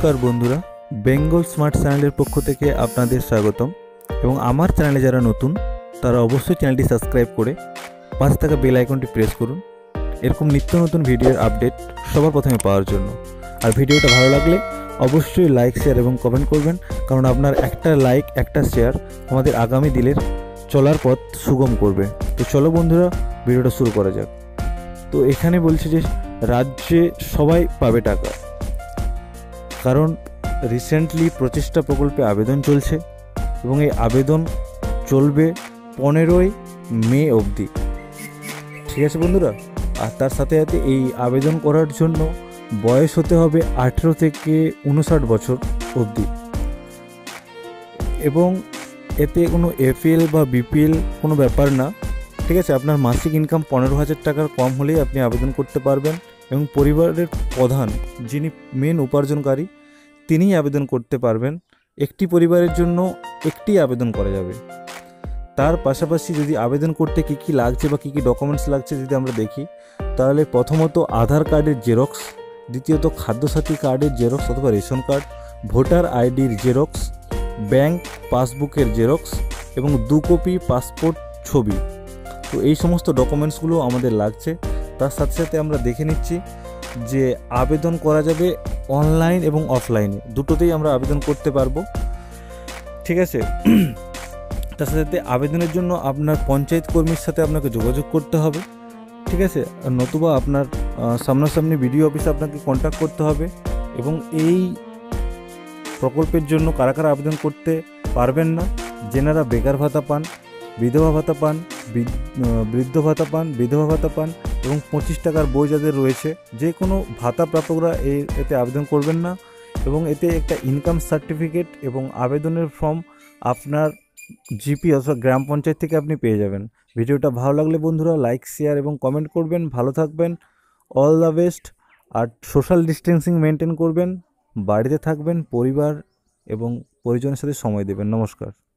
নমস্কার বন্ধুরা, বেঙ্গল স্মার্ট চ্যানেলের পক্ষ থেকে আপনাদের স্বাগতম। এবং আমার চ্যানেলে যারা নতুন তারা অবশ্যই চ্যানেলটি সাবস্ক্রাইব করে পাশে থাকা বেল আইকনটি প্রেস করুন এরকম নিত্য নতুন ভিডিওর আপডেট সবার প্রথমে পাওয়ার জন্য। আর ভিডিওটা ভালো লাগলে অবশ্যই লাইক, শেয়ার এবং কমেন্ট করবেন, কারণ আপনার একটা লাইক, একটা শেয়ার আমাদের আগামী দিনের চলার পথ সুগম করবে। তো চলো বন্ধুরা, ভিডিওটা শুরু করা যাক। তো এখানে বলছে যে রাজ্যে সবাই পাবে টাকা, কারণ রিসেন্টলি প্রচেষ্টা প্রকল্পে আবেদন চলছে এবং এই আবেদন চলবে 15ই মে অবধি। ঠিক আছে বন্ধুরা, আর তার সাথে সাথে এই আবেদন করার জন্য বয়স হতে হবে 18 থেকে 59 বছর অবধি, এবং এতে কোনো এপিএল বা বিপিএল কোনো ব্যাপার না। ঠিক আছে, আপনার মাসিক ইনকাম 15,000 টাকার কম হলেই আপনি আবেদন করতে পারবেন, এবং পরিবারের প্রধান যিনি মেন উপার্জনকারী তিনিই আবেদন করতে পারবেন। একটি পরিবারের জন্য একটি আবেদন করা যাবে। তার পাশাপাশি যদি আবেদন করতে কী কী লাগছে বা কী কী ডকুমেন্টস লাগছে যদি আমরা দেখি, তাহলে প্রথমত আধার কার্ডের জেরক্স, দ্বিতীয়ত খাদ্যসাথী কার্ডের জেরক্স অথবা রেশন কার্ড, ভোটার আইডির জেরক্স, ব্যাংক পাসবুকের জেরক্স এবং 2 কপি পাসপোর্ট ছবি। তো এই সমস্ত ডকুমেন্টসগুলো আমাদের লাগছে। তার সাথে সাথে আমরা দেখে নিচ্ছি যে আবেদন করা যাবে অনলাইন এবং অফলাইনে, দুটোতেই আমরা আবেদন করতে পারবো। ঠিক আছে, তার সাথে আবেদনের জন্য আপনার পঞ্চায়েত কর্মীর সাথে আপনাকে যোগাযোগ করতে হবে। ঠিক আছে, নতুবা আপনার সামনাসামনি বিডিও অফিসে আপনাকে কন্ট্যাক্ট করতে হবে। এবং এই প্রকল্পের জন্য কারা কারা আবেদন করতে পারবেন না, যেনারা বেকার ভাতা পান, বিধবা ভাতা পান, বৃদ্ধ ভাতা পান, বিধবা ভাতা পান এবং 25 টাকার বই যাদের রয়েছে, যে কোনো ভাতা প্রাপকরা এতে আবেদন করবেন না। এবং এতে একটা ইনকাম সার্টিফিকেট এবং আবেদনের ফর্ম আপনার জিপি অথবা গ্রাম পঞ্চায়েত থেকে আপনি পেয়ে যাবেন। ভিডিওটা ভালো লাগলে বন্ধুরা লাইক, শেয়ার এবং কমেন্ট করবেন। ভালো থাকবেন, অল দ্য বেস্ট। আর সোশ্যাল ডিস্টেন্সিং মেনটেন করবেন, বাড়িতে থাকবেন, পরিবার এবং পরিজনের সাথে সময় দেবেন। নমস্কার।